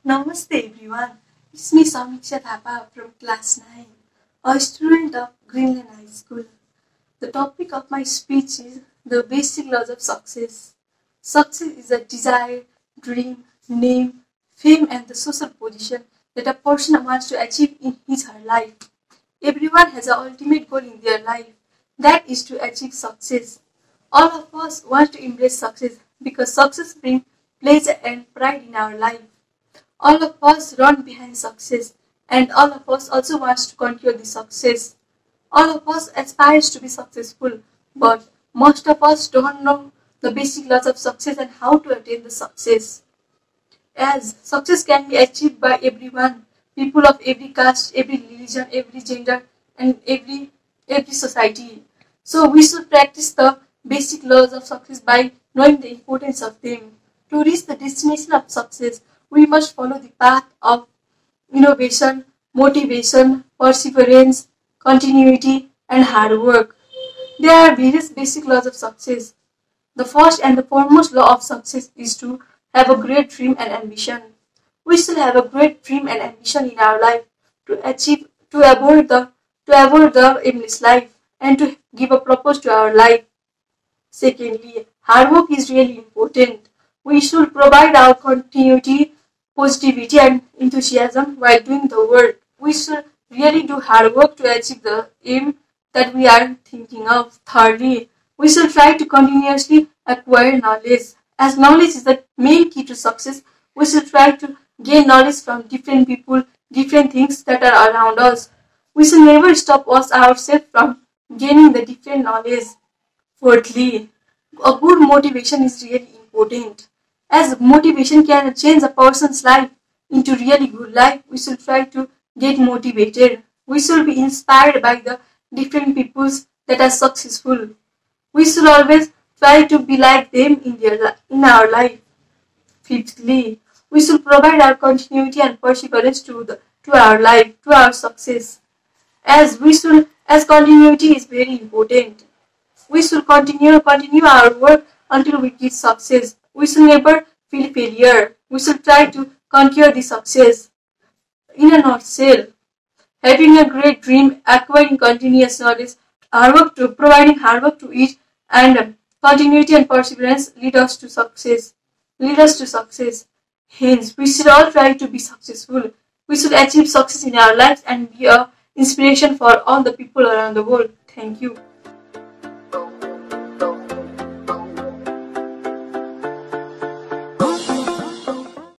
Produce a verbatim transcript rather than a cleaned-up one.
Namaste everyone. It's me Samiksha Thapa from class nine, a student of Greenland High School. The topic of my speech is the basic laws of success. Success is a desire, dream, name, fame and the social position that a person wants to achieve in his or her life. Everyone has an ultimate goal in their life, that is to achieve success. All of us want to embrace success because success brings pleasure and pride in our life. All of us run behind success, and all of us also wants to conquer the success. All of us aspires to be successful, but most of us don't know the basic laws of success and how to attain the success. As success can be achieved by everyone, people of every caste, every religion, every gender, and every every society. So we should practice the basic laws of success by knowing the importance of them. To reach the destination of success, we must follow the path of innovation, motivation, perseverance, continuity, and hard work. There are various basic laws of success. The first and the foremost law of success is to have a great dream and ambition. We should have a great dream and ambition in our life to achieve, to avoid the, to avoid the aimless life and to give a purpose to our life. Secondly, hard work is really important. We should provide our continuity, positivity and enthusiasm while doing the work. We should really do hard work to achieve the aim that we are thinking of. Thirdly, we should try to continuously acquire knowledge. As knowledge is the main key to success, we should try to gain knowledge from different people, different things that are around us. We should never stop us ourselves from gaining the different knowledge. Fourthly, a good motivation is really important. As motivation can change a person's life into really good life, we should try to get motivated. We should be inspired by the different peoples that are successful. We should always try to be like them in their in our life. Fifthly, we should provide our continuity and perseverance to the to our life, to our success. As we should, as continuity is very important. We should continue continue our work until we get success. We should never feel failure. We should try to conquer the success. In a nutshell, having a great dream, acquiring continuous knowledge, hard work to providing hard work to each, and continuity and perseverance lead us to success. Lead us to success. Hence, we should all try to be successful. We should achieve success in our lives and be a inspiration for all the people around the world. Thank you.